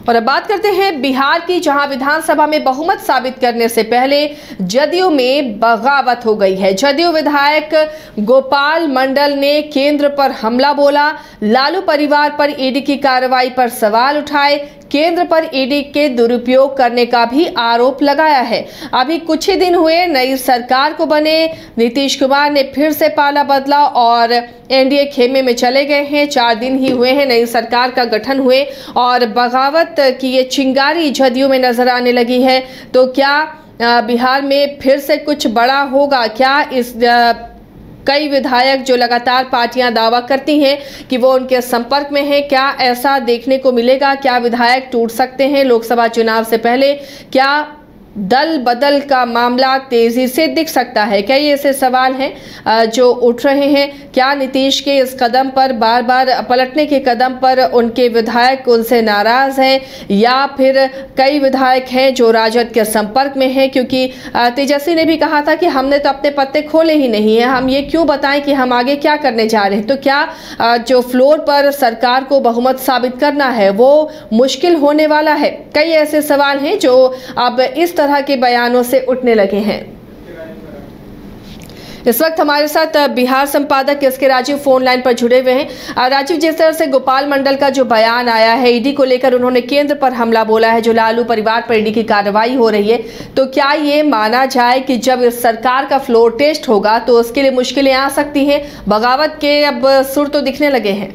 और अब बात करते हैं बिहार की, जहां विधानसभा में बहुमत साबित करने से पहले जदयू में बगावत हो गई है। जदयू विधायक गोपाल मंडल ने केंद्र पर हमला बोला, लालू परिवार पर ईडी की कार्रवाई पर सवाल उठाए, केंद्र पर ईडी के दुरुपयोग करने का भी आरोप लगाया है। अभी कुछ ही दिन हुए नई सरकार को बने, नीतीश कुमार ने फिर से पाला बदला और एनडीए खेमे में चले गए हैं। 4 दिन ही हुए हैं नई सरकार का गठन हुए और बगावत की ये चिंगारी जदयू में नजर आने लगी है। तो क्या बिहार में फिर से कुछ बड़ा होगा? क्या इस कई विधायक जो लगातार पार्टियां दावा करती हैं कि वो उनके संपर्क में हैं, क्या ऐसा देखने को मिलेगा? क्या विधायक टूट सकते हैं लोकसभा चुनाव से पहले? क्या दल बदल का मामला तेजी से दिख सकता है? कई ऐसे सवाल हैं जो उठ रहे हैं। क्या नीतीश के इस कदम पर, बार बार पलटने के कदम पर उनके विधायक उनसे नाराज हैं, या फिर कई विधायक हैं जो राजद के संपर्क में हैं? क्योंकि तेजस्वी ने भी कहा था कि हमने तो अपने पत्ते खोले ही नहीं है, हम ये क्यों बताएं कि हम आगे क्या करने जा रहे हैं। तो क्या जो फ्लोर पर सरकार को बहुमत साबित करना है वो मुश्किल होने वाला है? कई ऐसे सवाल हैं जो अब इस तरह के बयानों से उठने लगे हैं। इस वक्त हमारे साथ बिहार संपादक एसके राजीव फोन लाइन पर जुड़े हुए हैं। राजीव, जिस तरह से गोपाल मंडल का जो बयान आया है, ईडी को लेकर उन्होंने केंद्र पर हमला बोला है, जो लालू परिवार पर ईडी की कार्रवाई हो रही है, तो क्या ये माना जाए कि जब इस सरकार का फ्लोर टेस्ट होगा तो उसके लिए मुश्किलें आ सकती हैं? बगावत के अब सुर तो दिखने लगे हैं।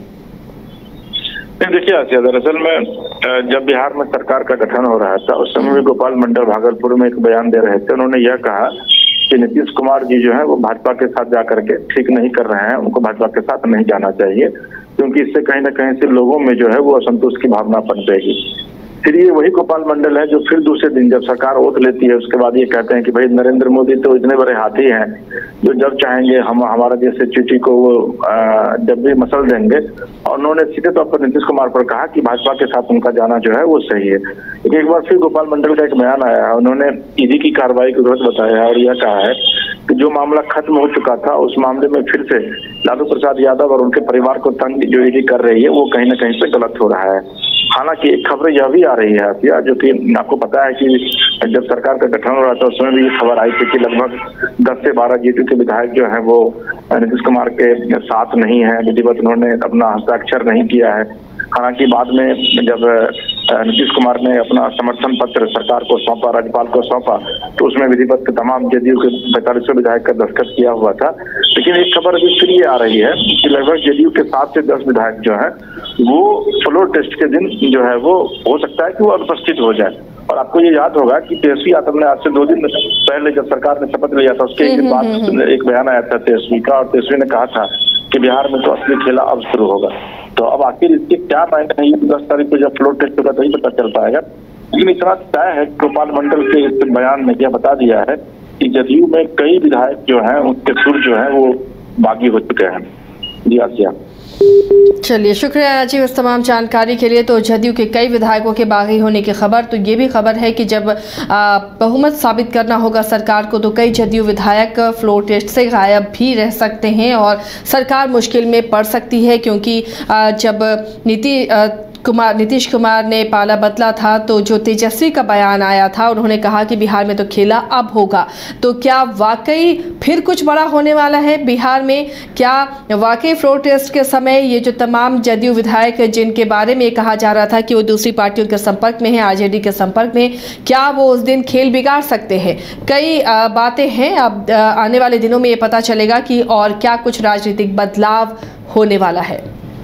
देखिए आसिया, दरअसल में जब बिहार में सरकार का गठन हो रहा था उस समय भी गोपाल मंडल भागलपुर में एक बयान दे रहे थे। उन्होंने यह कहा कि नीतीश कुमार जी जो है वो भाजपा के साथ जाकर के ठीक नहीं कर रहे हैं, उनको भाजपा के साथ नहीं जाना चाहिए, क्योंकि इससे कहीं ना कहीं से लोगों में जो है वो असंतोष की भावना पनपेगी। फिर ये वही गोपाल मंडल है जो फिर दूसरे दिन जब सरकार ओत लेती है उसके बाद ये कहते हैं कि भाई नरेंद्र मोदी तो इतने बड़े हाथी हैं जो जब चाहेंगे हम हमारा जैसे चींटी को वो जब भी मसल देंगे। और उन्होंने सीधे तौर पर नीतीश कुमार पर कहा कि भाजपा के साथ उनका जाना जो है वो सही है। लेकिन एक बार फिर गोपाल मंडल का एक बयान आया है, उन्होंने ईडी की कार्रवाई को गलत बताया है और यह कहा है कि जो मामला खत्म हो चुका था उस मामले में फिर से लालू प्रसाद यादव और उनके परिवार को तंग जो ईडी कर रही है वो कहीं ना कहीं से गलत हो रहा है। हालांकि एक खबर यह भी आ रही है आसिया, जो कि आपको पता है कि जब सरकार का गठन हो रहा था उस समय भी ये खबर आई थी कि लगभग 10 से 12 जेडीयू के विधायक जो है वो नीतीश कुमार के साथ नहीं है, विधिवत उन्होंने अपना हस्ताक्षर नहीं किया है। हालांकि बाद में जब नीतीश कुमार ने अपना समर्थन पत्र सरकार को सौंपा, राज्यपाल को सौंपा, तो उसमें विधिवत तमाम जेडीयू के 45 विधायक का दस्तखत किया हुआ था। लेकिन एक खबर अभी फिर ये आ रही है कि लगभग जेडीयू के 7 से 10 विधायक जो है वो फ्लोर टेस्ट के दिन जो है वो हो सकता है कि वो अनुपस्थित हो जाए। और आपको ये याद होगा कि तेजस्वी यादव ने आज से 2 दिन पहले जब सरकार ने शपथ लिया था उसके बाद एक बयान आया था तेजस्वी का, और तेजस्वी ने कहा था कि बिहार में तो असली खेला अब शुरू होगा। तो अब आखिर इसके क्या मायने हैं 10 तारीख को जब फ्लोर टेस्ट होगा तभी पता चल पाएगा। लेकिन इतना तय है गोपाल मंडल के इस बयान में क्या बता दिया है कि जदयू में कई विधायक जो हैं उनके सुर जो है वो बागी हो चुके हैं। जी आसिया। चलिए, शुक्रिया राजीव इस तमाम जानकारी के लिए। तो जदयू के कई विधायकों के बागी होने की खबर, तो ये भी खबर है कि जब बहुमत साबित करना होगा सरकार को तो कई जदयू विधायक फ्लोर टेस्ट से गायब भी रह सकते हैं और सरकार मुश्किल में पड़ सकती है। क्योंकि जब नीतीश कुमार ने पाला बदला था तो जो तेजस्वी का बयान आया था, उन्होंने कहा कि बिहार में तो खेला अब होगा। तो क्या वाकई फिर कुछ बड़ा होने वाला है बिहार में? क्या वाकई फ्लोर टेस्ट के समय ये जो तमाम जदयू विधायक जिनके बारे में कहा जा रहा था कि वो दूसरी पार्टियों के संपर्क में है, आरजेडी के संपर्क में, क्या वो उस दिन खेल बिगाड़ सकते हैं? कई बातें हैं। अब आने वाले दिनों में ये पता चलेगा कि और क्या कुछ राजनीतिक बदलाव होने वाला है।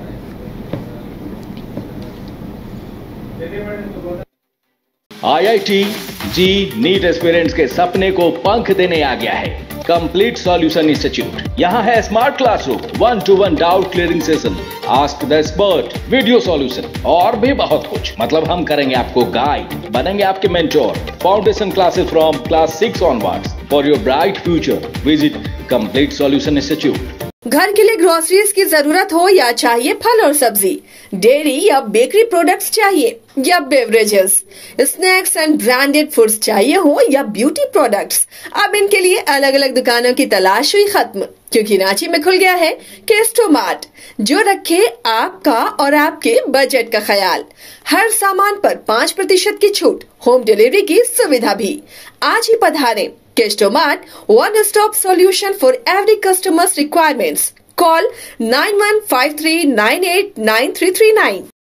IIT जी नीट एस्पिरेंट्स के सपने को पंख देने आ गया है कंप्लीट सॉल्यूशन इंस्टीट्यूट। यहाँ है smart classroom, 1-to-1 doubt clearing session, ask the expert, video solution और भी बहुत कुछ। मतलब हम करेंगे आपको गाइड, बनेंगे आपके mentor. Foundation classes from class 6 onwards for your bright future. Visit complete solution institute. घर के लिए ग्रोसरीज की जरूरत हो या चाहिए फल और सब्जी, डेयरी या बेकरी प्रोडक्ट्स चाहिए या beverages, snacks and branded foods चाहिए हो या ब्यूटी प्रोडक्ट्स, अब इनके लिए अलग अलग दुकानों की तलाश हुई खत्म। क्योंकि रांची में खुल गया है केस्टोमार्ट, जो रखे आपका और आपके बजट का ख्याल। हर सामान पर 5% की छूट, होम डिलीवरी की सुविधा भी। आज ही पधारें। Kestomart, one stop solution for every customers requirements. Call 9153989339।